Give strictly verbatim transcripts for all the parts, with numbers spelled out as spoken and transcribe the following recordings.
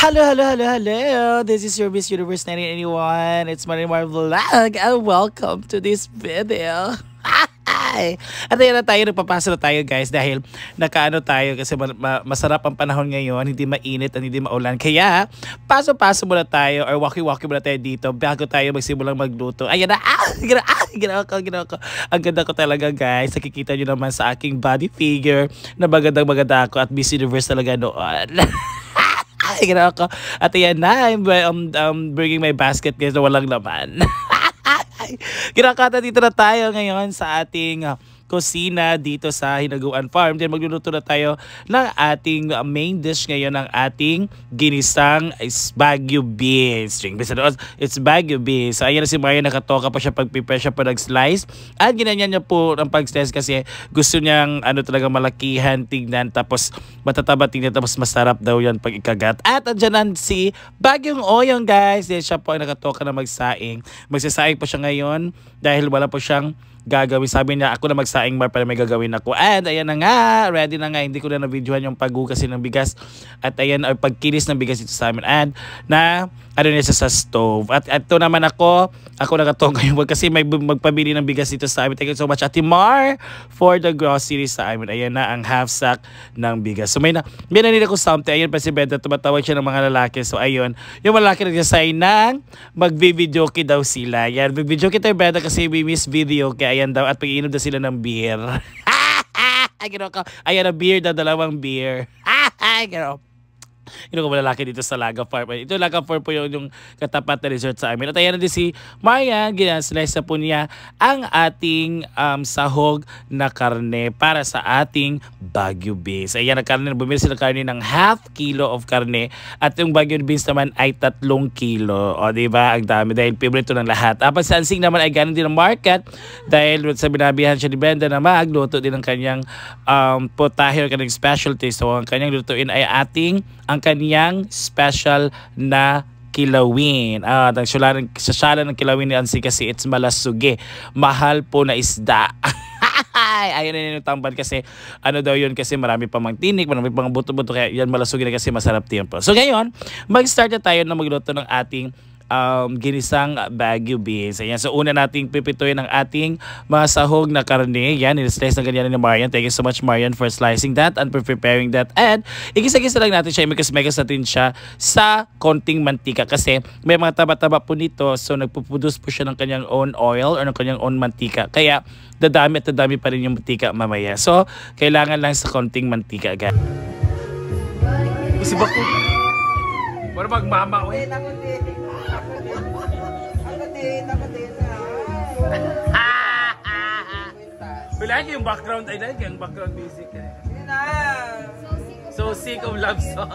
Hello, hello, hello, hello. This is your Miss Universe nineteen eighty-one. It's Marimar Vlog and welcome to this video. At ayan na tayo, nagpapasa na tayo guys dahil nakaano tayo kasi ma ma masarap ang panahon ngayon, hindi mainit at hindi maulan. Kaya paso-paso muna tayo or waki-waki muna tayo dito bago tayo magsimulang magluto. Ayan na, ah, ginawa, ah, ginawa ko, ginawa ko. Ang ganda ko talaga guys. Nakikita nyo naman sa aking body figure na magandang maganda ako at Miss Universe talaga noon. Ay, ginawa ko. At ayan na, I'm um, um, bringing my basket guys na walang laman. Kinakata dito na tayo ngayon sa ating uh, kusina dito sa Hinaguan Farm. Then magluluto na tayo ng ating uh, main dish ngayon ng ating ginisang Baguio beans. It's Baguio beans. So ayan na si Maria, nakatoka pa siya pag-prepare siya pa nag-slice. At ginanyan niya po ng pag-slice kasi gusto niyang ano talaga malakihan tignan tapos matataba tignan tapos masarap daw yan pag ikagat. At andyan si Bagyong Oyong guys. Then siya po ay nakatoka na magsaing. Magsasaing po siya ngayon dahil wala po siyang gagawin. Sabi niya, ako na magsaing mar para may gagawin ako. And ayan na nga, ready na nga. Hindi ko na na-videohan yung paghugasin ng bigas. At ayan, ay pagkinis ng bigas ito sa amin. And na, ano niya sa stove. At ito naman ako, ako nakatong ngayon kasi may magpabili ng bigas dito sa amin. Thank you so much, Ate Mar, for the groceries sa amin. Ayan na, ang half sack ng bigas. So may na, may nanila ko something. Ayan pa si Beda, tumatawag siya ng mga lalaki. So ayun, yung mga lalaki nag-sign ng mag-videoke daw sila. Yan, mag-videoke tayo Beda kasi we miss video. Kaya ayan daw, at pag-iinom daw sila ng beer. Ayan na beer daw, dalawang beer. Gano'n. Yun ko malalaki dito sa Laga Farm. Ito Laga Farm po yung, yung katapat na resort sa amin. At ayan na din si Marian, ginaslice na po niya ang ating um, sahog na karne para sa ating Baguio beans. Ayan na karne, bumili sila karne ng half kilo of karne at yung Baguio beans naman ay tatlong kilo. O diba, ang dami dahil favorite ng lahat. Tapos si Ansing naman ay ganon din ang market dahil sa binabihan siya ni Brenda na magluto din ang kanyang um, potahe or kanyang specialty. So ang kanyang lutuin ay ating ang kanyang special na kilawin. Ah, ang sasalan ng kilawin ni Ansi kasi it's malasuge. Mahal po na isda. Ayun na yung tambal kasi ano daw yun kasi marami pa mang tinik, marami pang buto-buto kaya yan malasuge na kasi masarap din po. So ngayon, mag-start na tayo na magluto ng ating Um, ginisang Baguio beans. Ayan. So una nating pipituin ang ating mga sahog na karne. Yan, in-slice na ganyan ni Marian. Thank you so much Marian for slicing that and for preparing that. And igisa-gisa lang natin siya, imikas-mekas natin siya sa konting mantika kasi may mga taba-taba po nito. So nagpuproduce po siya ng kanyang own oil or ng kanyang own mantika. Kaya dadami at dadami pa rin yung mantika mamaya. So kailangan lang sa konting mantika agad. Isip ako. Para magmama. Wait, ako din. Lagi yung background ay lagi yung background music eh. So sick of love song.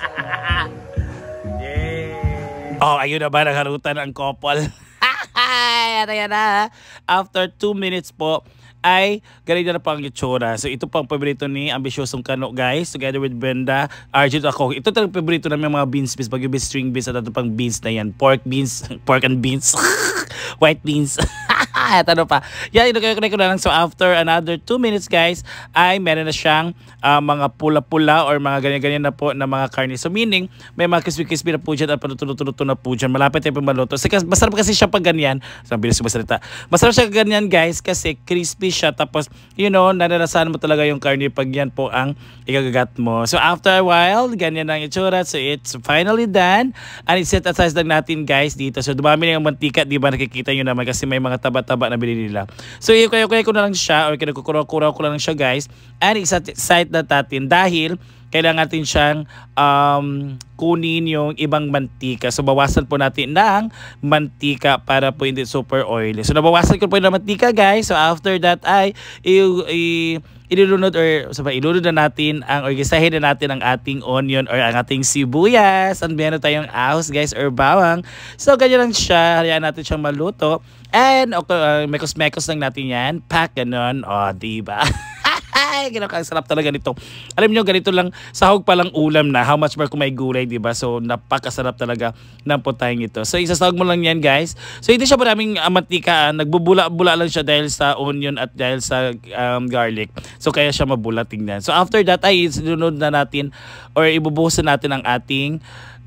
Yeah. Oh, ayun na ba nagharutan ang couple. Ayan na, na. After two minutes po ay ganito na pang itsura. So ito pang paborito ni Ambisyosong Kano guys, together with Brenda, Arjun ako. Ito talagang paborito namin mga beans, beans, Baguio beans, string beans at ito pang beans na yan. Pork beans, pork and beans, white beans. At ano pa. Yan, ito ko na lang. So after another two minutes guys, ay meron na siyang uh, mga pula-pula or mga ganyan-ganyan na po na mga karne. So meaning, may mga crispy-crispy na po dyan at panutulo-tulo na po dyan. Malapit tayo maluto. So, masarap kasi siya pag ganyan. So, bilis yung masalita. Masarap siya ganyan guys kasi crispy siya. Tapos, you know, nanarasahan mo talaga yung karne pag yan po ang ikagagat mo. So after a while, ganyan ang itsura. So it's finally done. And i-set aside lang natin guys dito. So dumami na yung mantika. Di ba nakikita nyo naman kasi may mga taba-taba na binili nila. So i-kaya-kaya ko na lang siya or kinukuraw-kuraw ko lang siya guys. And i-set na natin dahil kailangan natin siyang um, kunin yung ibang mantika. So bawasan po natin ng mantika para po hindi super oily. So nabawasan ko po yung mantika guys. So after that ay i- ilulunod or so, ilulunod na natin ang or gisahin na natin ang ating onion or ang ating sibuyas. And meron tayong ahos guys or bawang. So ganyan lang siya. Hayaan natin siyang maluto. And okay, uh, mekos-mekos lang natin yan. Pack ganon. O, diba? Ay, gano'n kang sarap talaga nito. Alam niyo ganito lang, sahog pa lang ulam na. How much more kung may gulay, di ba? So, napakasarap talaga ng putahing ito. So, isasahog mo lang yan, guys. So, hindi siya maraming uh, mantika. Nagbubula-bula lang siya dahil sa onion at dahil sa um, garlic. So, kaya siya mabula tingnan. So, after that, ay isunod na natin or ibubuhusan natin ang ating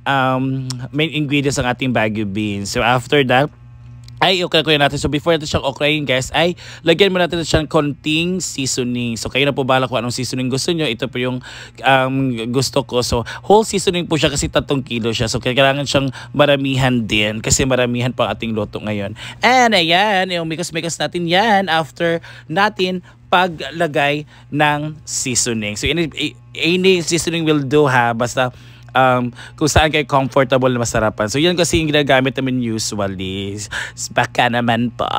um, main ingredients ng ating Baguio beans. So after that, ay okay ko natin. So before natin siyang okrayin guys, ay lagyan mo natin siyang konting seasoning. So kayo na po bala kung anong seasoning gusto nyo. Ito po yung um, gusto ko. So whole seasoning po siya kasi tatlong kilo siya. So kailangan siyang maramihan din kasi maramihan pa ang ating luto ngayon. And ayan, yung mikas-mikas natin yan after natin paglagay ng seasoning. So any, any seasoning will do ha. Basta Um, kung saan kayo comfortable na masarapan. So yan kasi yung ginagamit namin usually. Baka naman po.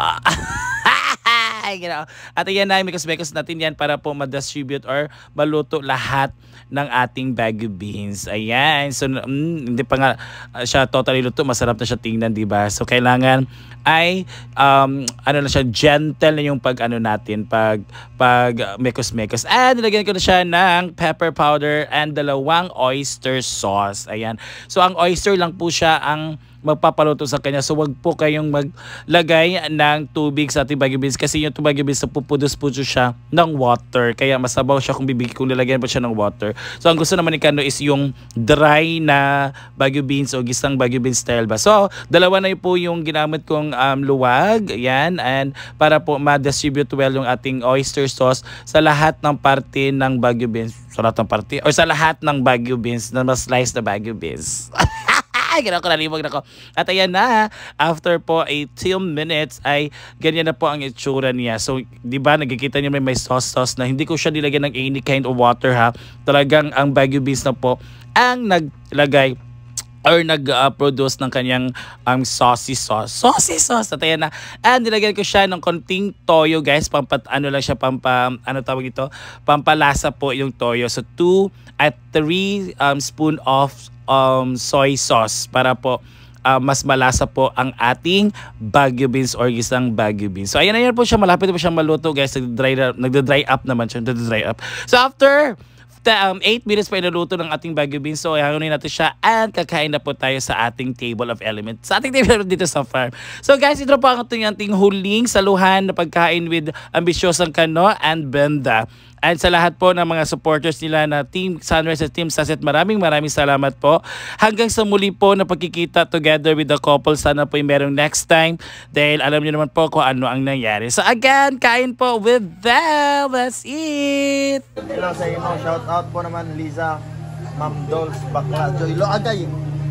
At ayan na, mikas-mikas natin yan para po ma-distribute or maluto lahat ng ating Baguio beans. Ayan. So mm, hindi pa nga siya totally luto. Masarap na siya tingnan, diba? So kailangan ay um, ano na siya, gentle na yung pag ano natin, pag pag mekos-mekos. And nilagyan ko na siya ng pepper powder and dalawang oyster sauce. Ayan. So ang oyster lang po siya ang magpapaluto sa kanya. So wag po kayong maglagay ng tubig sa ating Baguio beans kasi yung Baguio beans pupudos-pudos siya ng water. Kaya masabaw siya kung bibig kung nilagyan po siya ng water. So ang gusto naman ni Kano is yung dry na Baguio beans o gisang Baguio beans style ba. So dalawa na po yung ginamit kong um, luwag. Yan. And para po ma-distribute well yung ating oyster sauce sa lahat ng parte ng Baguio beans. Sa lahat ng parte or sa lahat ng Baguio beans na mas-slice na Baguio beans. Ay, gano'n ko nalimog na ko. At ayan na, after po eighteen minutes ay ganyan na po ang itsura niya. So, di ba, nagkikita niyo may, may sauce-sauce na hindi ko siya nilagyan ng any kind of water ha. Talagang ang Baguio beans na po ang naglagay or nag-produce uh, ng kanyang um, saucy sauce. Saucy sauce. At ayan na. And nilagyan ko siya ng konting toyo guys. Pampat, ano lang siya, pampa, ano tawag ito? Pampalasa po yung toyo. So, two at three um, spoon of um, soy sauce para po uh, mas malasa po ang ating Baguio beans or isang Baguio beans. So, ayan na yan po siya. Malapit po siyang maluto guys. Nagda-dry, nagda-dry up naman siya. Nagda-dry up. So, after Um, eight minutes pa inaluto ng ating Baguio beans. So, hangunin natin siya and kakain na po tayo sa ating table of elements. Sa ating table dito sa farm. So, guys, ito po ang ating, ating huling saluhan na pagkain with Ambisyosong Kano and Benda. And sa lahat po ng mga supporters nila na Team Sunrise at Team Sunset, maraming maraming salamat po. Hanggang sa muli po na pagkikita together with the couple. Sana po yung merong next time. Dahil alam niyo naman po kung ano ang nangyari. So again, kain po with them. Let's eat! Hello sa inyo. Shout out po naman Liza, Ma'am Dolls, Bakla, Joy Lo Agay.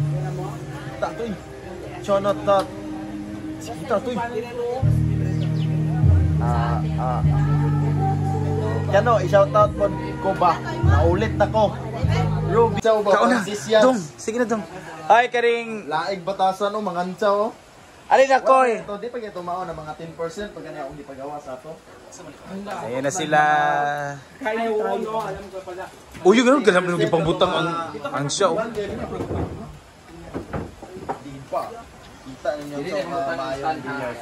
Tatoy. Chonot tot. Sige tatoy. Ah, ah. Kano, i-shoutout po ko ba? Naulit na ko. Ruby. Chow ba? Kauna. Dong. Sige na, Dong. Ay, karing. Laig batasan o, mga chow. Alin ako eh. Ito, di pa ito mao na mga ten percent pag ganyan akong ipagawa sa ito. Ayan na sila. Kaya no, alam ko pala. Uy, yung gano'n, ganun yung ipangbutang ang, ang show. Di pa. Kita ninyo ito, mga mayong viewers.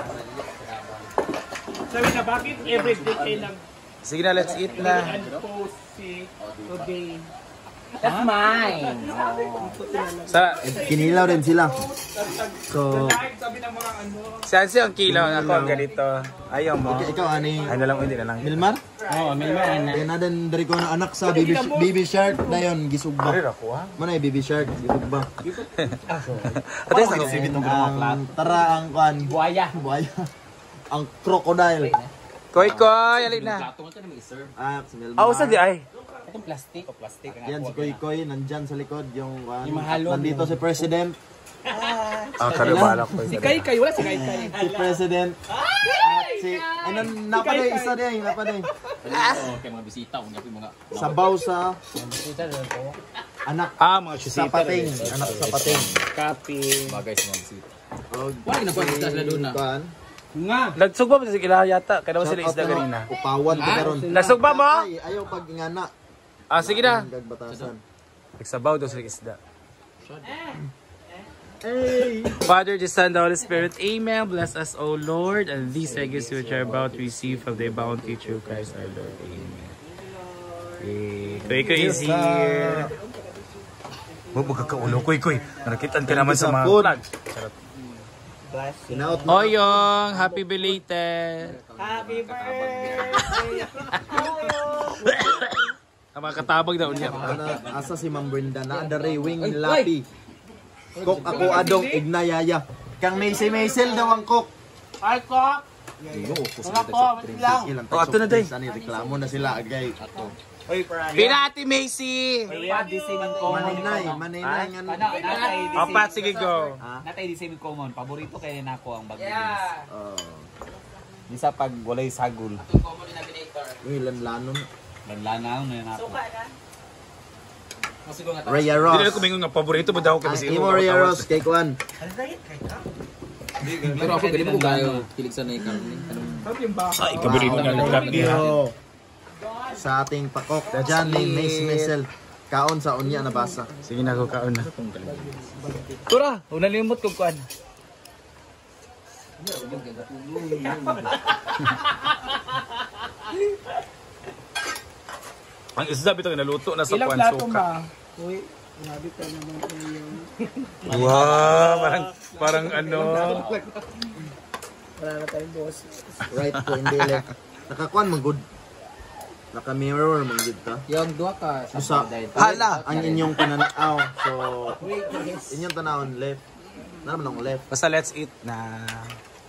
Sabi na, bakit everyday kayo nag- Sige na, let's eat na. post si today? That's mine. Sa, Kinilaw din sila. So, Sabi ng mga ano, saan siya ang kilaw? Ako ang ganito. Ayaw mo. ikaw, ikaw ani? Ay na lang, hindi na lang. Milmar? Oo, may man. Kaya na din, dari ko na anak sa baby, baby shark na yun, gisugba. Ari ako ha? Mana yung baby shark, gisugba. At least ako. Ang tara, ang kan. Buaya. Buaya. Ang crocodile. Koy, koy, alin na. Plato mo ito na mag-serve. Ah, si Milmar. Ah, usa di ay. Itong plastic o plastic. Yan si Koy Koy, nandyan sa likod. Yung, uh, Yung mahalon. nandito si President. Ah, karabala ko. si Kay Kay, wala si Kay Kay. Si President. At si, ay, nan, napaday, isa din, napaday. Oo, kaya mga bisita. Kung yung mga... Sabaw sa anak Ah, mga sa chusita. pating. Anak sa pating. Copy. Bagay sa mga bisita. Og, Wala na po bisita sila doon na. kan, Nga. Nagsugba ba sila yata? Kaya naman sila shout out isda na, ganina. Upawan ko karon. Nagsugba mo? Ay, ayaw pag ingana. Ah, sige na. Ang gagbatasan. Nagsabaw daw sila isda. Hey! Father, the Son, the Holy Spirit, Amen. Bless us, O Lord, and these things which are about to receive of the bounty through Christ our Lord. Amen. Okay. Koy Koy is here. Huwag mo kakaulo, Koy Koy. Narakitan ka naman sa mga Food. vlog. Sinaot mo. Oyong, happy belated. Happy birthday. Ang mga katabag daw niya. Ana, asa si Ma'am Brenda na ada wing lapi. Cook ako adong ignayaya. Kang Macy Maisel daw ang cook. Ay, ko. Iyo, Wala ko, wait lang. Ilang Oh, ato na, day. Ani reklamo na sila agay. Pinati Macy! Maninay, maninay nga. Opat, sige go. Natay di same common. Paborito kay nako ang bagyo. Oh. Bisa pag walay sagol. Uy, lanlanon. Lanlanaw na nako. Rhea Hindi na Ross. ko mingon nga paborito mo daw ko Ang kasi imo Rhea Ross kay Kuan. Pero ako gali mo kung gayo kilig sa nay karne. Ay, paborito nga ng karne ha. Yo. Sa ating pakok dyan ni Mace Maisel. Kaon sa unya na basa. Sige na ko kaon na. Tura, una limot ko kuan. Ang isda bitaw naluto na sa Ilang kwan plato suka. ba? Uy, grabe ka naman po yun. Wow, parang parang ano. Wala na tayong boss. Right ko hindi left. Nakakuan man good. Naka mirror man good ka. Yung duha ka Usa. Hala. Ang inyong pananaw. So inyong tanawon left. Na naman ang left. Basta let's eat na.